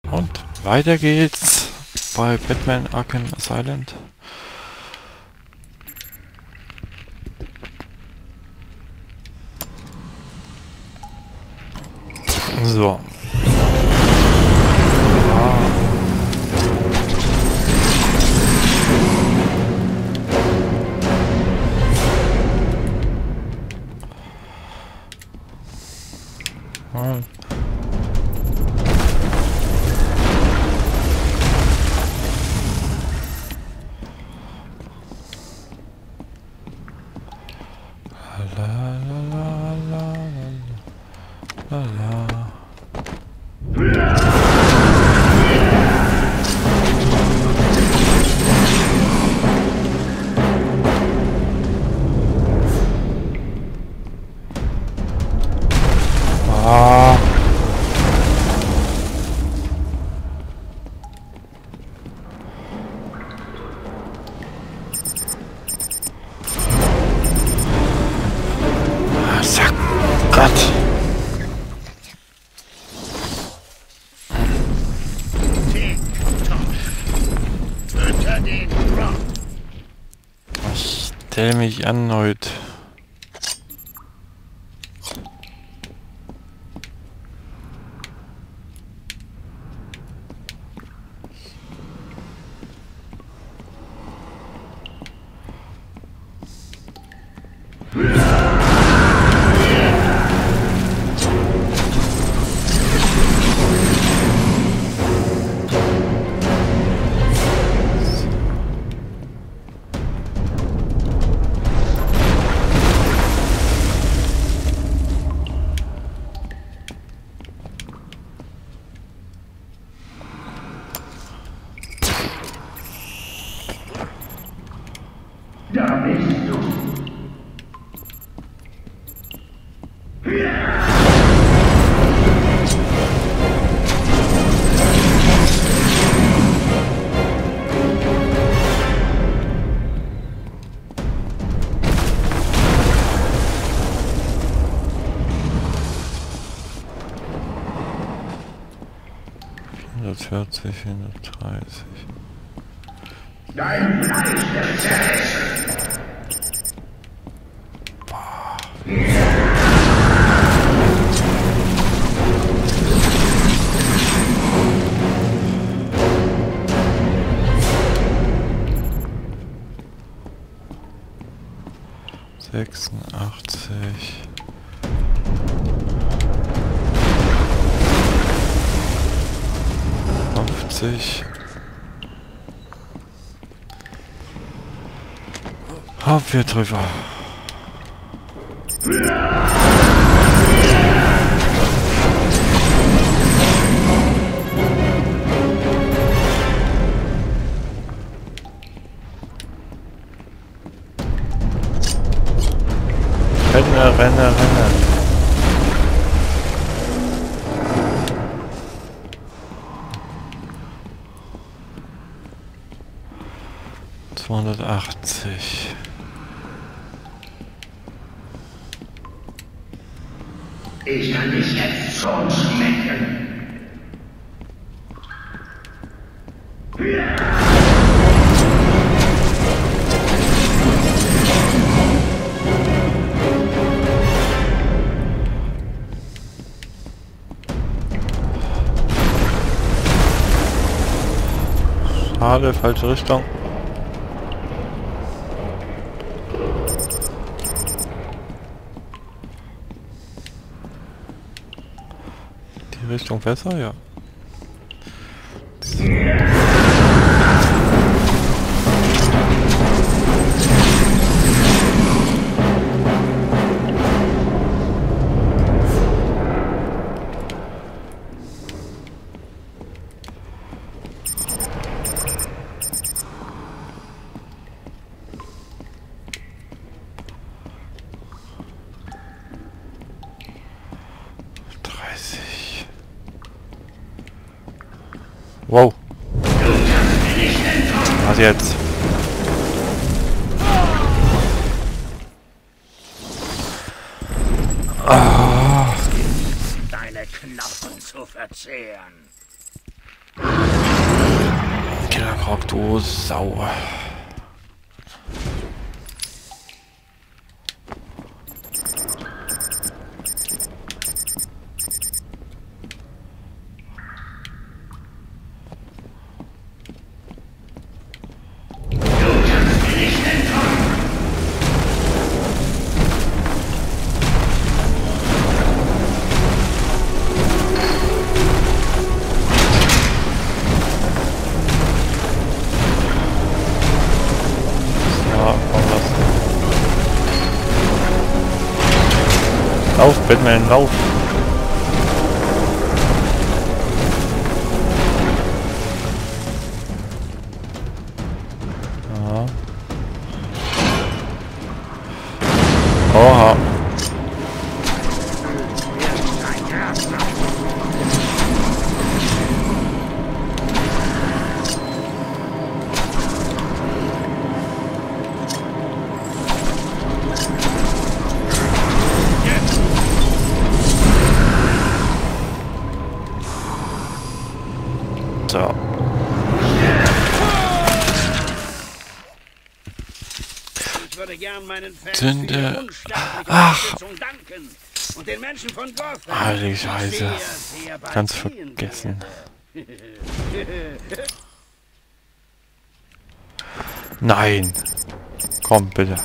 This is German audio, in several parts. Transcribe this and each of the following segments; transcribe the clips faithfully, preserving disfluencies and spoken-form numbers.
Und weiter geht's bei Batman Arkham Asylum. So. Ah. La la la la la la. Ah. Sack Gott. Ich stell mich an heute. Da bist du. vierhundertvierzig, vierhundertdreißig. Dein Fleisch wird zerrissen. sechsundachtzig. fünfzig. Hopp, wir drüber. Renne, renne, renne. zweihundertachtzig. Ich kann dich jetzt schon schmecken. Schade, falsche Richtung. Die Richtung besser, ja. Wow. Was jetzt? Deine Knochen zu verzehren. du Sau. Lauf, Batman, lauf! Ja. Oha! So. Ich würde gern meinen Fans Sind, für ihre äh, unsterbliche ach. Unterstützung danken und den Menschen von Gotham Heilige Scheiße. sehr, sehr bald Ganz sehen vergessen. werde. Nein! Komm, bitte.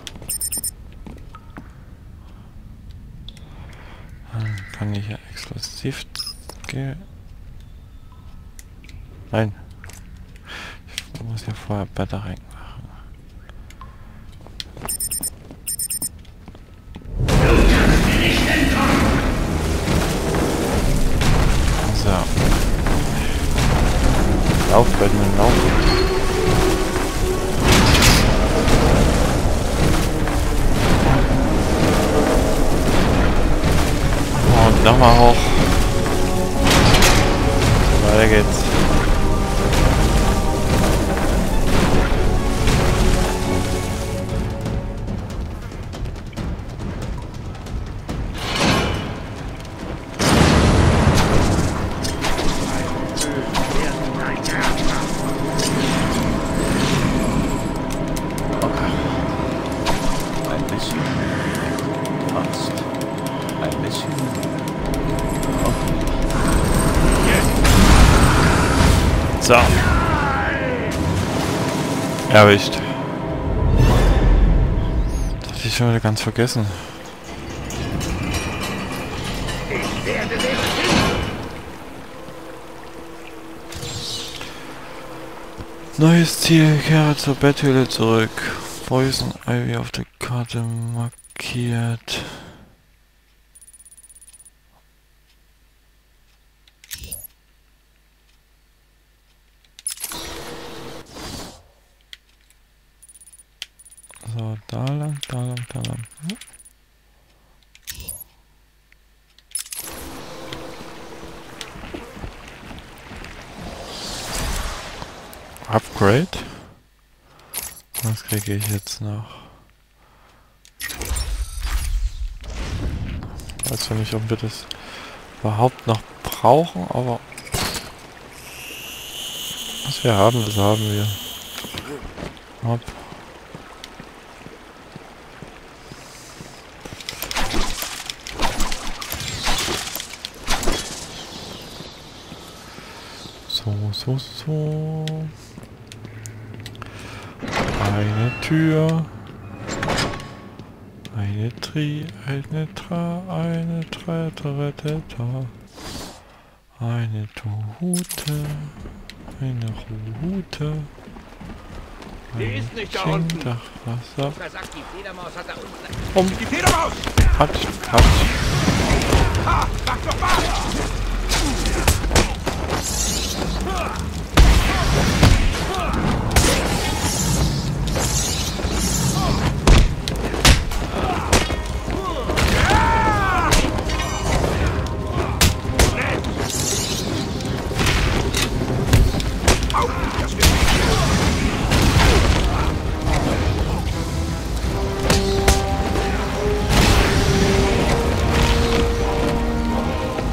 Dann kann ich ja exklusiv gehen. Nein. Ich muss ja vorher Battering machen. So. Lauf, Batman, lauf. Und nochmal hoch. Weiter geht's. Ein bisschen. Fast. Ein bisschen. So. Erwischt. Das hatte ich schon wieder ganz vergessen. Ich werde dich Neues Ziel, kehre zur Betthöhle zurück. Poison Ivy auf der Karte markiert. So, da lang, da lang, da lang. Hm? Upgrade? Was kriege ich jetzt noch? Ich weiß ja nicht, ob wir das überhaupt noch brauchen, aber was wir haben, das haben wir. Hopp. So, so, so. Eine Tür. Eine Tri, eine Tra, eine Tra, Tra, Tra, Tra. Eine Tohute. Eine Route. Die ist nicht da unten. Dachwasser. Wer sagt, die Fledermaus hat da unten... Um. Die Fledermaus! Hat, hat. Ha! Sag doch mal!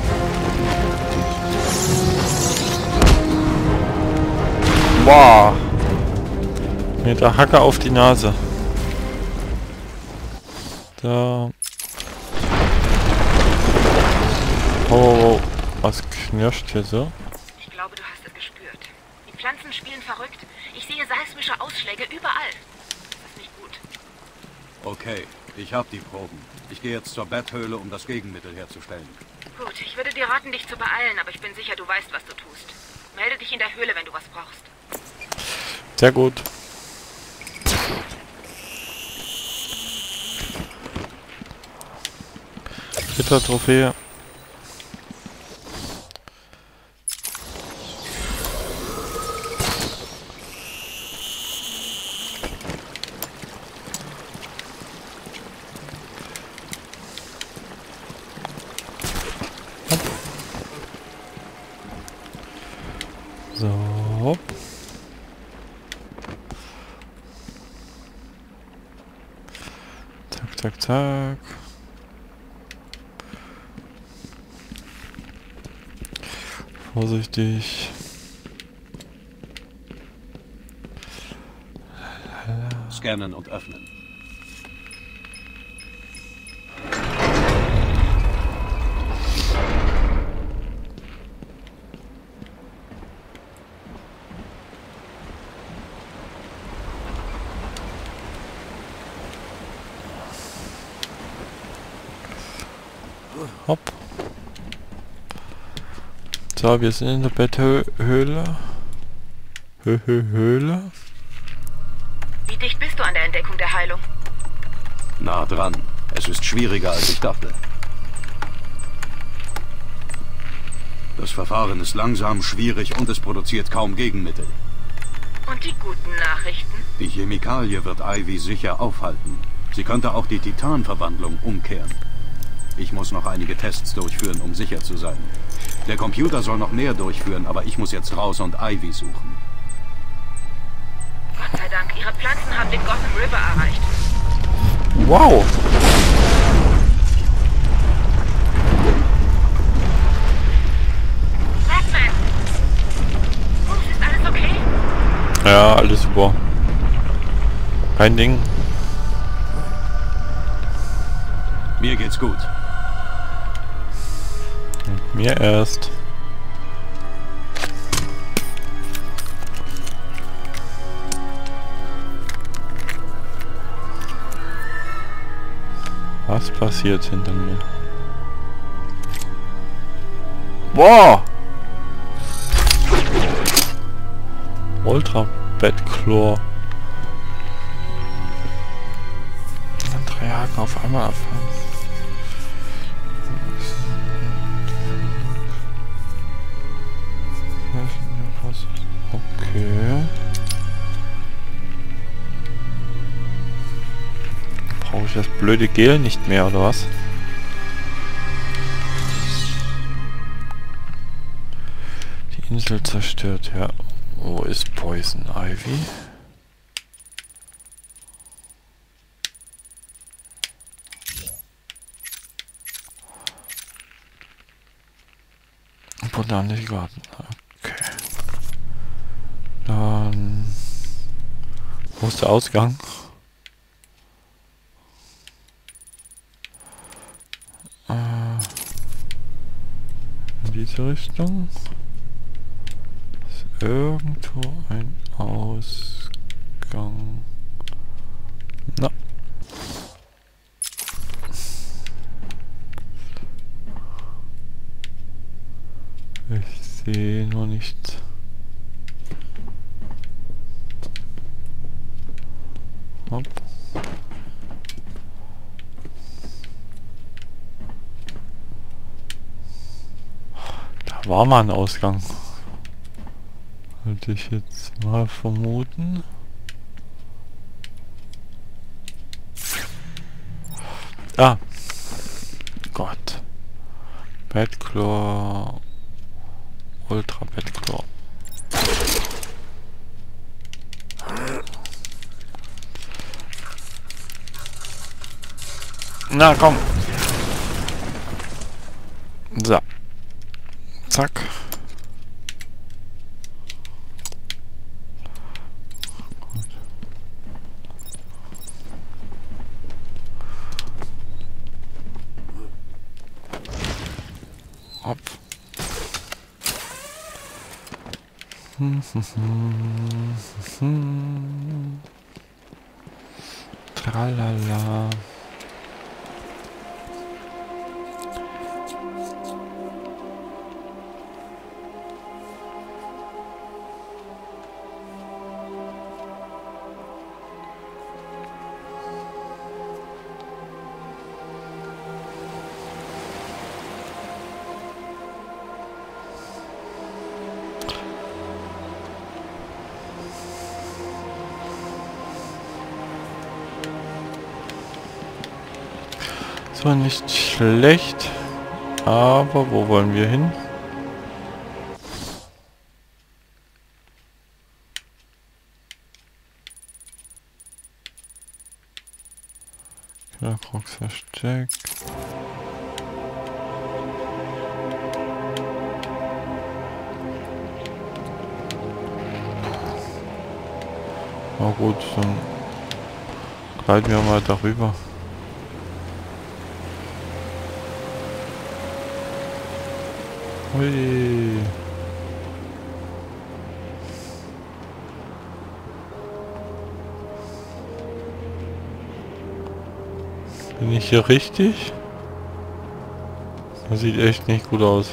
Wow. Mit der Hacke auf die Nase. Da. Oh, was knirscht hier so? Ich glaube, du hast es gespürt. Die Pflanzen spielen verrückt. Ich sehe seismische Ausschläge überall. Das ist nicht gut. Okay, ich habe die Proben. Ich gehe jetzt zur Betthöhle, um das Gegenmittel herzustellen. Gut, ich würde dir raten, dich zu beeilen, aber ich bin sicher, du weißt, was du tust. Melde dich in der Höhle, wenn du was brauchst. Sehr gut. Rittertrophäe. So. Zack, zack, zack. Vorsichtig. Scannen und öffnen. Hopp. So, wir sind in der Betthöhle. Hö Hö Höhle. Wie dicht bist du an der Entdeckung der Heilung? Nah dran. Es ist schwieriger, als ich dachte. Das Verfahren ist langsam, schwierig und es produziert kaum Gegenmittel. Und die guten Nachrichten? Die Chemikalie wird Ivy sicher aufhalten. Sie könnte auch die Titanverwandlung umkehren. Ich muss noch einige Tests durchführen, um sicher zu sein. Der Computer soll noch mehr durchführen, aber ich muss jetzt raus und Ivy suchen. Gott sei Dank, ihre Pflanzen haben den Gotham River erreicht. Wow! Batman! Bruce, ist alles okay? Ja, alles super. Kein Ding. Mir geht's gut. Mir erst. Was passiert hinter mir? Boah! Ultra Bettlor. Drei Haken auf einmal abfahren. Okay. Brauche ich das blöde Gel nicht mehr, oder was? Die Insel zerstört, ja. Wo ist Poison Ivy? Botanische Garten. Okay. Dann... Wo ist der Ausgang? Äh, in diese Richtung. Ist irgendwo ein Ausgang. Na. Ich sehe nur nichts. Hopp. Da war mal ein Ausgang. Würde ich jetzt mal vermuten. Ah. Gott. Bettlor. Ultra Bettlor. Na komm. So. Zack. Gut. Tralala. Das war nicht schlecht, aber wo wollen wir hin? Killercrocs Versteck. Na gut, dann gleiten wir mal darüber. Hui. Bin ich hier richtig? Das sieht echt nicht gut aus.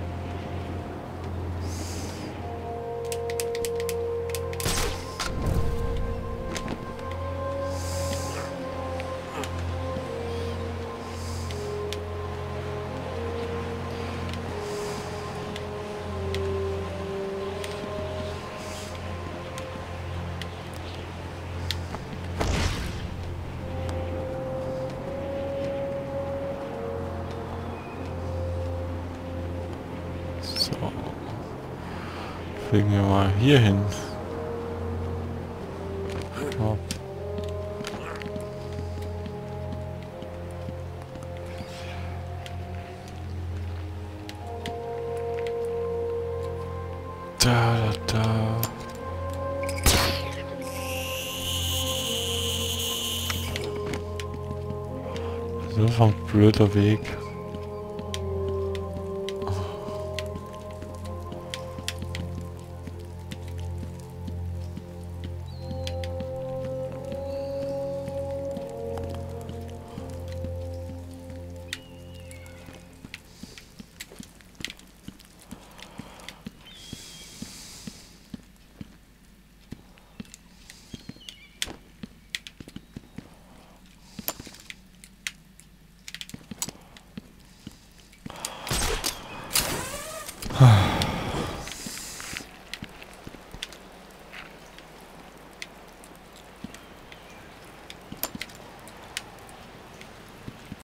So. Fliegen wir mal hier hin. Oh. Da, da, da. Das ist ein blöder Weg. Ah.